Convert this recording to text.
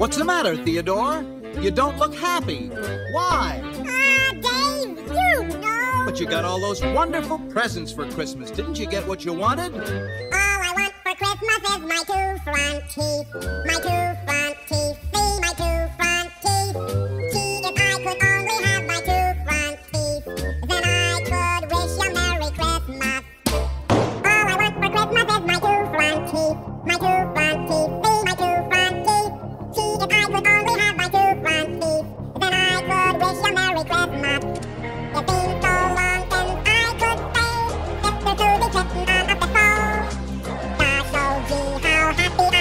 What's the matter, Theodore? You don't look happy. Why? Dave, you know. But you got all those wonderful presents for Christmas. Didn't you get what you wanted? All I want for Christmas is my two front teeth. My two front teeth. See my two front teeth. Gee, if I could only have my two front teeth, then I could wish you Merry Christmas. All I want for Christmas is my two front teeth. My two front teeth. See my two front teeth. Gee, if I could only have my two front teeth, then I could wish you Merry Christmas. It's been so long since I could say, Mr. Susie Kitten on up the phone. Gosh, oh gee, how happy